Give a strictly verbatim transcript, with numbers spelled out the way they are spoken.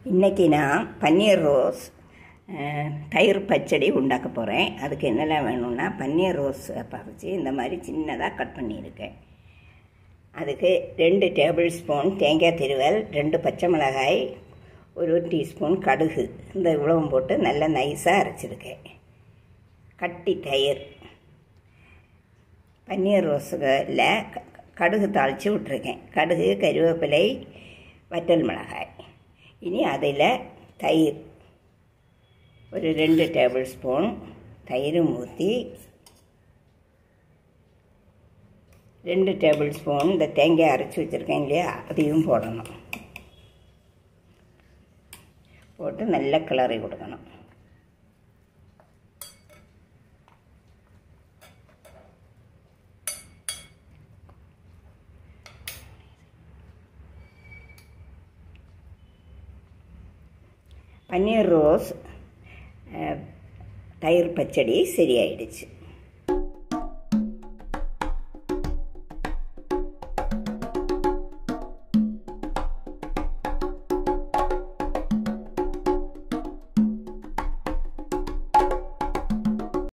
இன்றைக்கி நான் பன்னீர் ரோஸ் தயிர் பச்சடி உண்டாக்க போகிறேன். அதுக்கு என்னெல்லாம் வேணும்னா, பன்னீர் ரோஸ் பறித்து இந்த மாதிரி சின்னதாக கட் பண்ணியிருக்கேன். அதுக்கு ரெண்டு டேபிள் ஸ்பூன் தேங்காய் திருவல், ரெண்டு பச்சை மிளகாய், ஒரு டீஸ்பூன் கடுகு, இந்த இவ்வளவும் போட்டு நல்லா நைஸாக அரைச்சிருக்கேன். கட்டி தயிர், பன்னீர் ரோஸில் கடுகு தாளித்து விட்டுருக்கேன். கடுகு, கருவேப்பிலை, வற்றல் மிளகாய். இனி அதில் தயிர் ஒரு ரெண்டு டேபிள் ஸ்பூன் தயிர் ஊற்றி, ரெண்டு டேபிள் ஸ்பூன் இந்த தேங்காய் அரைச்சி வச்சுருக்கேன் இல்லையா, அதையும் போடணும். போட்டு நல்லா கிளறி கொடுக்கணும். பன்னீர் ரோஸ் தயிர் பச்சடி சரியாயிடுச்சு.